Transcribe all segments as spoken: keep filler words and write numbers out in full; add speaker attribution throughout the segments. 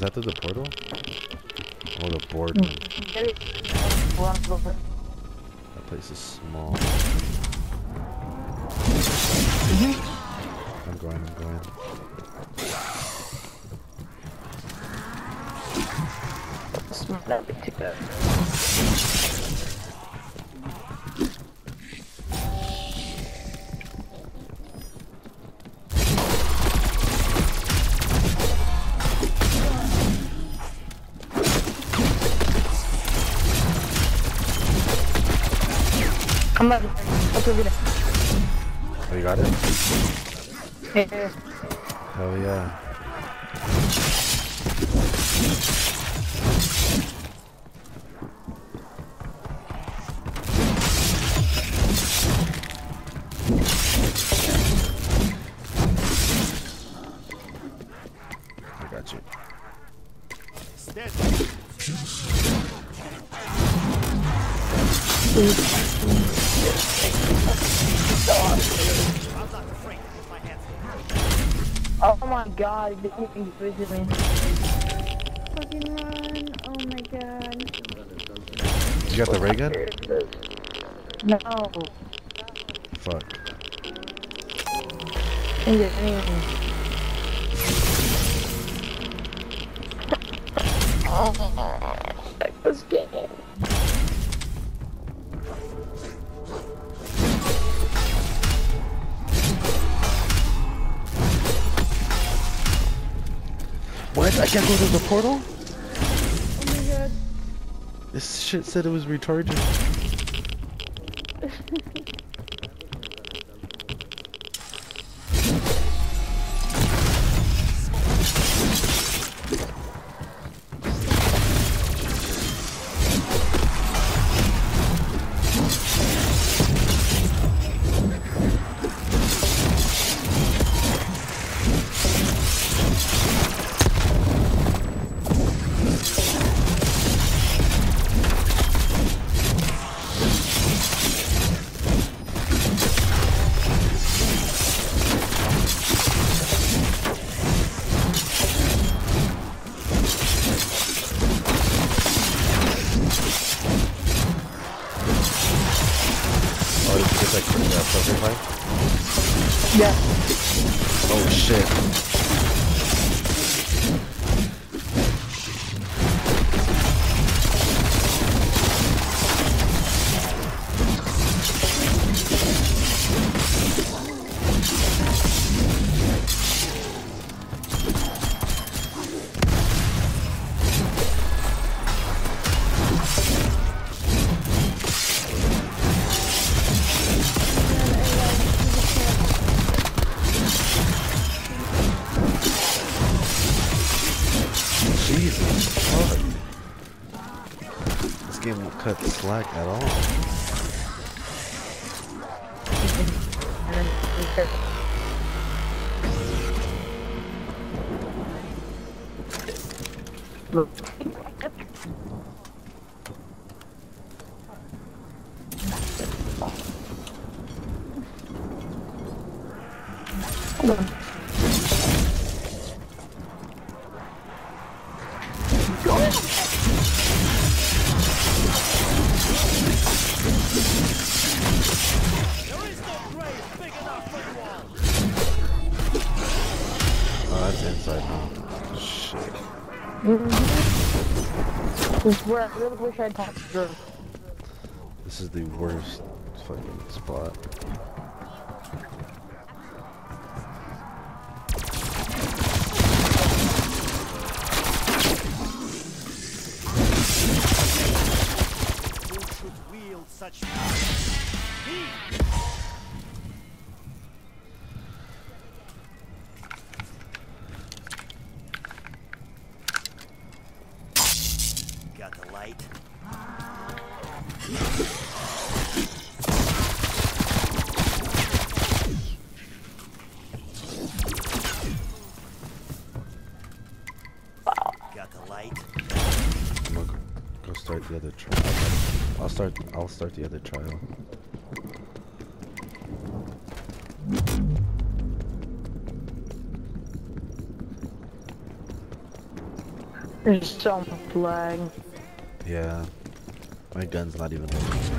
Speaker 1: that through the portal? Oh, the boardroom. That place is small. Mm-hmm. I'm going, I'm going.
Speaker 2: That'd be too bad. I'm not. Okay, get it.
Speaker 1: Oh, you got it?
Speaker 2: Yeah.
Speaker 1: Hell yeah. I got you.
Speaker 2: Oh my god, this thing is me.
Speaker 3: Fucking run. Oh my god.
Speaker 1: You got the ray gun?
Speaker 2: No.
Speaker 1: Fuck.
Speaker 2: In the name. Oh, that was game.
Speaker 1: What? I can't go to the portal?
Speaker 3: Oh my god.
Speaker 1: This shit said it was retarded.
Speaker 2: Yeah.
Speaker 1: Oh shit. Jesus, fuck. This game won't cut the slack at all.
Speaker 2: Look. Hold on.
Speaker 1: Oh, that's inside now. Shit.
Speaker 2: Mm-hmm. This is where I really wish I had talked to her.
Speaker 1: This is the worst fucking spot.
Speaker 4: Who should wield such got the light. Got the light.
Speaker 1: I'm gonna go, go start the other trial. I'll start. I'll start the other trial.
Speaker 2: There's so much lag.
Speaker 1: Yeah. My gun's not even working.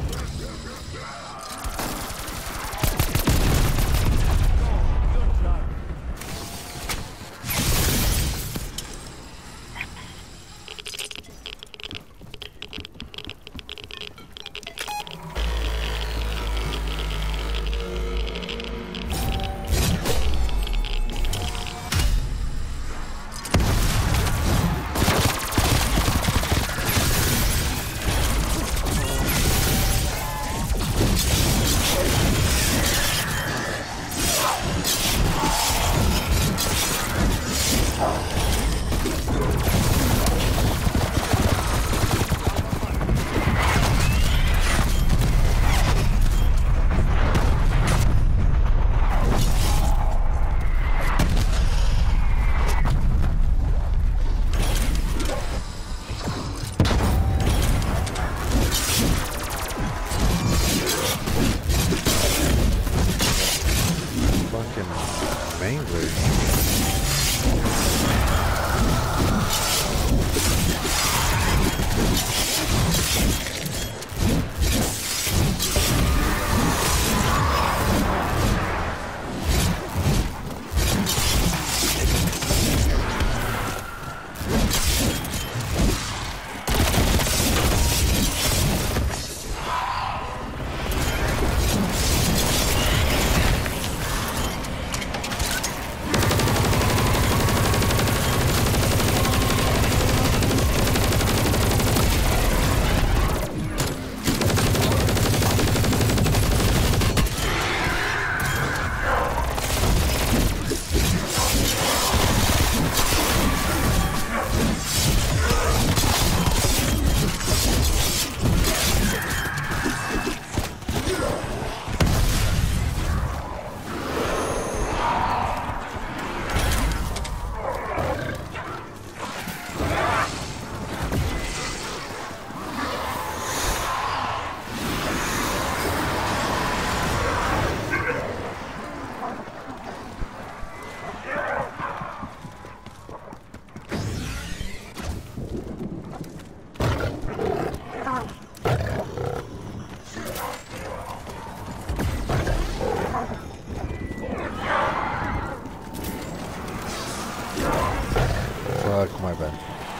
Speaker 1: Fuck, my bad.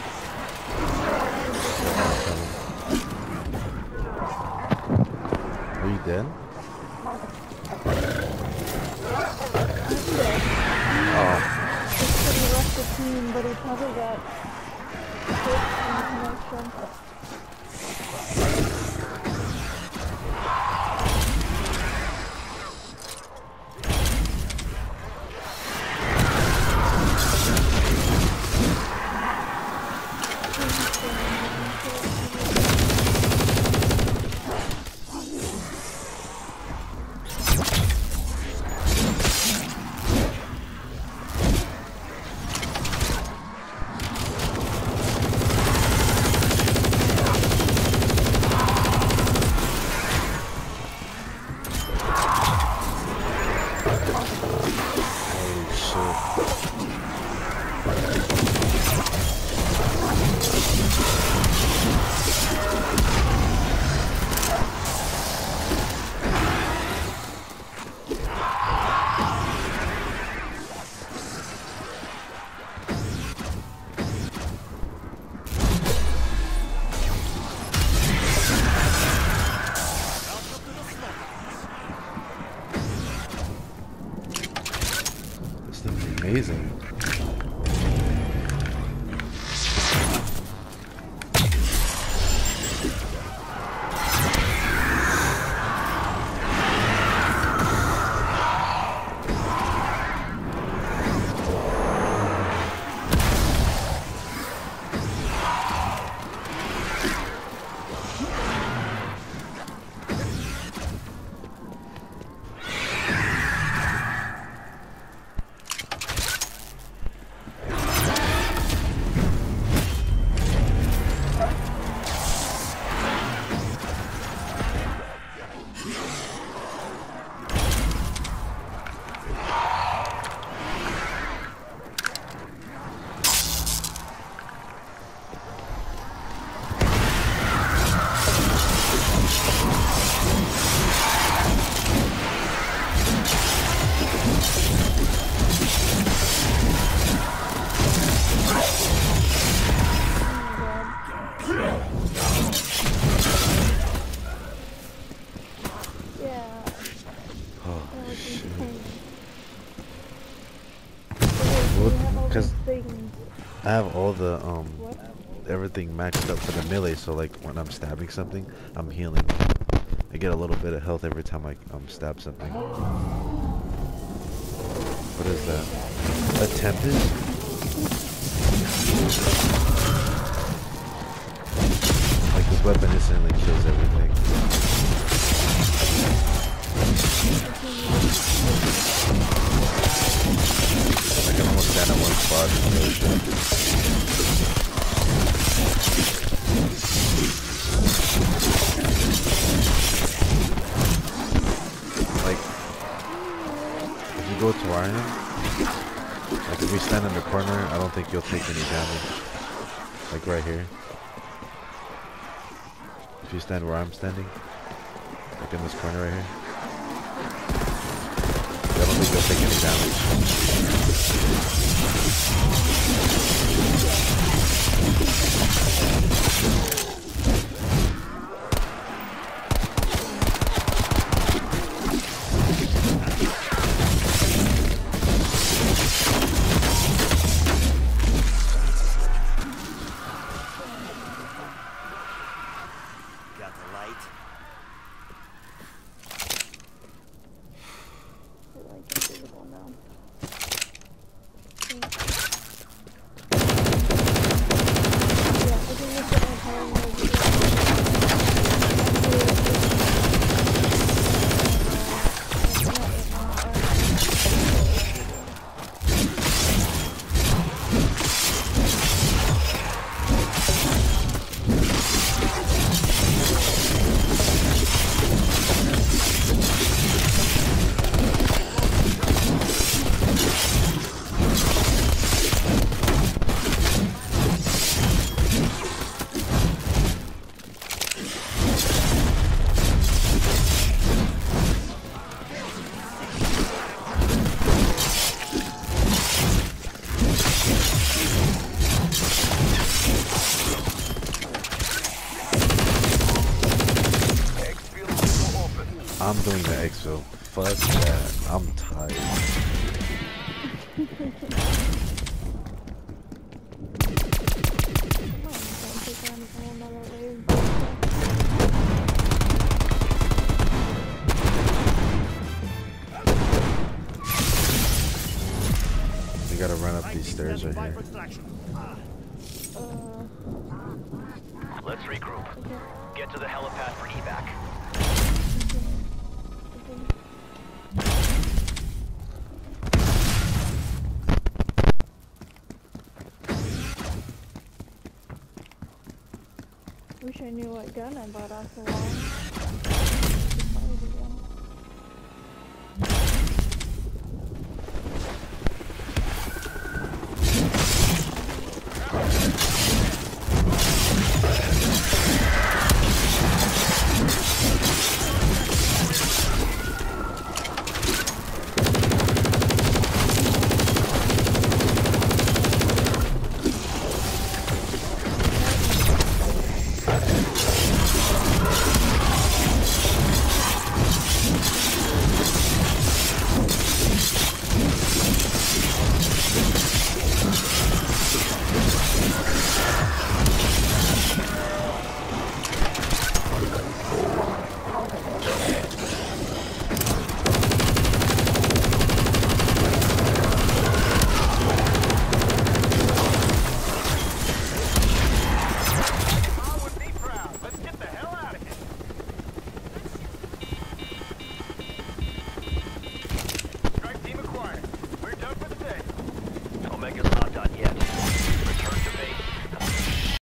Speaker 1: Are you dead? Oh.
Speaker 3: He left the team, but he probably got hit in the connection.
Speaker 1: Amazing. have all the um
Speaker 3: What?
Speaker 1: everything maxed up for the melee, so like when I'm stabbing something, I'm healing. I get a little bit of health every time I um stab something. What is that? A tempest? Like this weapon instantly kills everything. I can almost stand at one spot and kill shit. Like, if you go to where I am, like if we stand in the corner, I don't think you'll take any damage. Like right here. If you stand where I'm standing, like in this corner right here, I don't think you'll take any damage.
Speaker 4: Got the light.
Speaker 3: They're like invisible now. Yeah, I think we should have power mode.
Speaker 1: I'm doing the exfil. Fuck that. I'm tired. We gotta run up these stairs right here.
Speaker 5: Let's regroup. Get to the helipad for evac.
Speaker 3: Wish I knew what gun I bought off the wall.